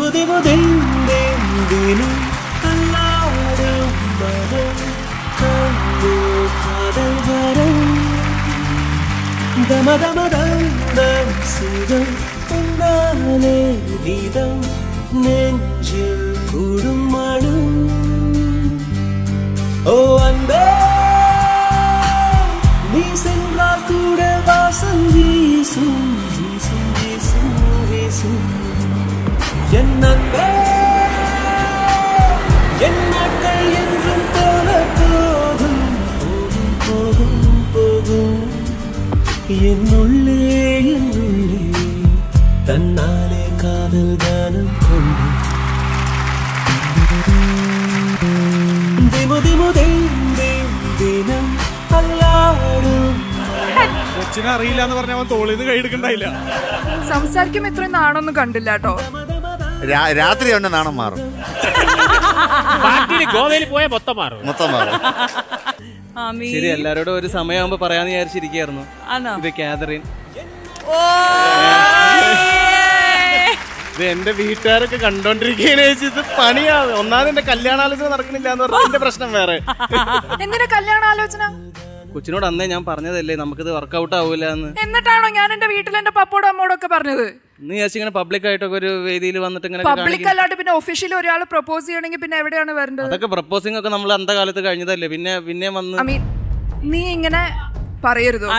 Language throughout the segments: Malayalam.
തന്നാലെ കാതൽ ഗാനം കൊണ്ട് കൊച്ചിനെ അറിയില്ല എന്ന് പറഞ്ഞ അവൻ തോളിന്ന് കൈയെടുക്കണ്ടായില്ല. സംസാരിക്കുമ്പോ ഇത്രയും നാണൊന്നും കണ്ടില്ല കേട്ടോ. രാത്രി കൊണ്ട് നാണം മാറും. ഗോവയിൽ പോയ മൊത്തം മാറും. ശരി, എല്ലാരോടും ഒരു സമയമാകുമ്പോ പറയാന്ന് വിചാരിച്ചിരിക്കായിരുന്നു. ഇത് കാതറിൻ. ഇത് എന്റെ വീട്ടുകാരൊക്കെ കണ്ടോണ്ടിരിക്കുകയാണ്. ഇത് പണിയാണ്. ഒന്നാമത് എന്റെ കല്യാണാലോചന നടക്കണില്ല എന്ന് പറഞ്ഞാൽ എന്റെ പ്രശ്നം വേറെ. എന്തിനാ കല്യാണാലോചന? കൊച്ചിനോട് അന്നേ ഞാൻ പറഞ്ഞതല്ലേ നമുക്കിത് വർക്ക്ഔട്ട് ആവൂല എന്ന്. എന്നിട്ടാണോ ഞാൻ എന്റെ വീട്ടിൽ എന്റെ പപ്പോടും അമ്മോടും ഒക്കെ പറഞ്ഞത്? നീ ഇങ്ങനെ പബ്ലിക് ആയിട്ടൊക്കെ ഒരു വേദിയിൽ വന്നിട്ട് ഇങ്ങനെ പബ്ലിക് അല്ലാണ്ട് പിന്നെ ഒഫീഷ്യലി ഒരാൾ പ്രപ്പോസ് ചെയ്യണമെങ്കിൽ പിന്നെ എവിടെയാണ് വരേണ്ടത്? അതൊക്കെ പ്രപ്പോസിംഗ് ഒക്കെ നമ്മൾ അന്ത കാലത്ത് കഴിഞ്ഞതല്ലേ. പിന്നെ വന്ന് നീ ഇങ്ങനെ പറയരുത്.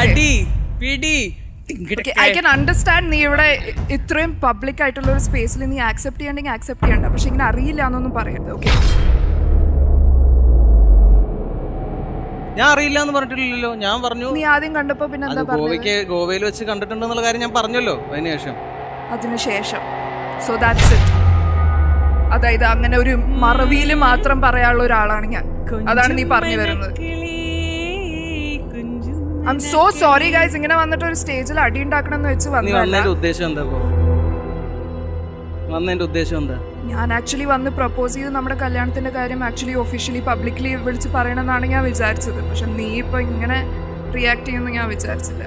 ഐ ക്യാൻ അണ്ടർസ്റ്റാൻഡ് നീ ഇവിടെ ഇത്രയും പബ്ലിക് ആയിട്ടുള്ള ഒരു സ്പേസിൽ നീ ആക്സെപ്റ്റ് ചെയ്യണ്ടെങ്കിൽ ആക്സെപ്റ്റ് ചെയ്യണ്ട. പക്ഷെ ഇങ്ങനെ അറിയില്ല എന്നൊന്നും പറയരുത്. ഓക്കെ, ഞാൻ അറിയില്ല എന്ന് പറഞ്ഞിട്ടില്ലല്ലോ. ഞാൻ പറഞ്ഞു നീ ആദ്യം കണ്ടപ്പോ പിന്നെ എന്താ പറഞ്ഞത്? ഗോവയിൽ വെച്ച് കണ്ടിട്ടുണ്ടെന്നുള്ള കാര്യം ഞാൻ പറഞ്ഞല്ലോ അതിനുശേഷം. So that's it. അതായത് അങ്ങനെ ഒരു മറവിയിൽ മാത്രം പറയാനുള്ള ഒരാളാണ് ഞാൻ. അതാണ് നീ പറഞ്ഞു വരുന്നത്. I'm so sorry guys. ഇങ്ങനെ വന്നിട്ട് ഒരു സ്റ്റേജിൽ അടി ഉണ്ടാക്കണം എന്ന് വെച്ച് വന്നതല്ല. ഉദ്ദേശം എന്താ? ഞാൻ ആക്ച്വലി വന്ന് പ്രപ്പോസ് ചെയ്ത് നമ്മുടെ കല്യാണത്തിന്റെ കാര്യം ആക്ച്വലി ഒഫീഷ്യലി പബ്ലിക്കലി വിളിച്ച് പറയണമെന്നാണ് ഞാൻ വിചാരിച്ചത്. പക്ഷെ നീ ഇപ്പൊ ഇങ്ങനെ റിയാക്ട് ചെയ്യുമെന്ന് ഞാൻ വിചാരിച്ചില്ല.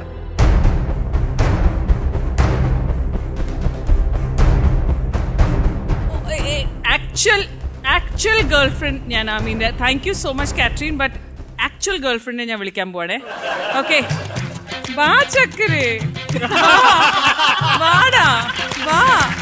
ആക്ച്വൽ ഗേൾഫ്രണ്ട് ഞാൻ ആമീൻ്റെ. Thank you so much Catherine. But actual ഗേൾഫ്രണ്ടിനെ ഞാൻ വിളിക്കാൻ പോവാണേ. ഓക്കെ, വാ ചക്കരേ, വാടാ, വാ.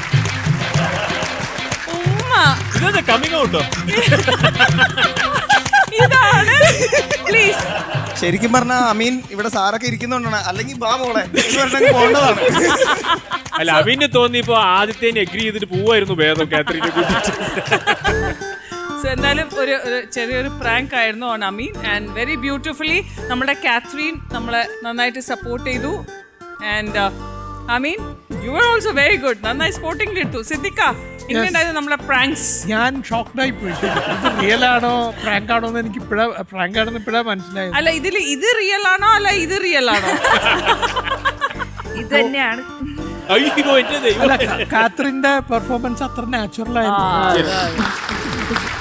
ഇതാണ് പ്ലീസ്. ശരിക്കും പറഞ്ഞ അമീൻ ഇവിടെ സാറൊക്കെ ഇരിക്കുന്നുണ്ടാണ്. അല്ലെങ്കിൽ ബാ മോളെ പോകേണ്ടതാണ്. അല്ല, അമീന് തോന്നിയപ്പോ ആദ്യത്തെ എഗ്രി ചെയ്തിട്ട് പോവായിരുന്നു ഭേദം കാത്രീനെ കൂട്ടിട്ട്. എന്തായാലും ഒരു ചെറിയൊരു പ്രാങ്ക് ആയിരുന്നു on Ameen. And very beautifully നമ്മുടെ കാത്രീൻ നമ്മളെ നന്നായിട്ട് സപ്പോർട്ട് ചെയ്തു. And Ameen, you are also very good. നന്നായി സ്പോർട്ടിംഗ് എടുത്തു. സിദ്ദിഖ, ഇങ്ങനെയായിരുന്നു നമ്മളെ പ്രാങ്ക്സ്. ഞാൻ ഷോക്ക്ഡായി പോയി. റിയൽ ആണോ പ്രാങ്ക് ആണോ എന്ന് എനിക്ക് പ്രാങ്ക് ആണെന്ന് ഇപ്പോഴാ മനസ്സിലായത്. അല്ല, ഇത് റിയൽ ആണോ അല്ല ഇത് റിയൽ ആണോ? ഇത് തന്നെയാണ്. കാത്രീന്റെ പെർഫോമൻസ് അത്ര നാച്ചുറൽ ആയിരുന്നു.